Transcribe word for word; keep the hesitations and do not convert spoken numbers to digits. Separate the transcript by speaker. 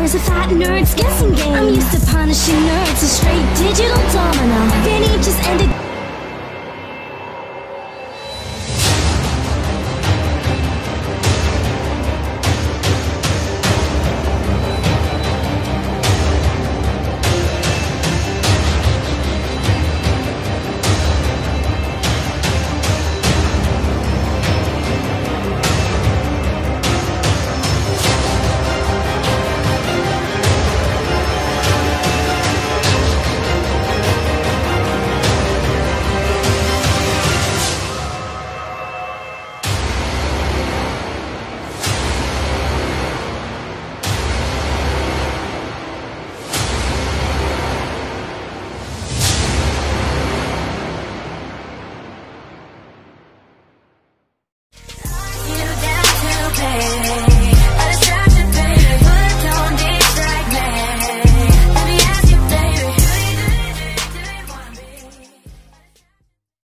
Speaker 1: hours of fat nerds guessing games. I'm used to punishing nerds, a straight digital domino. Then he just ended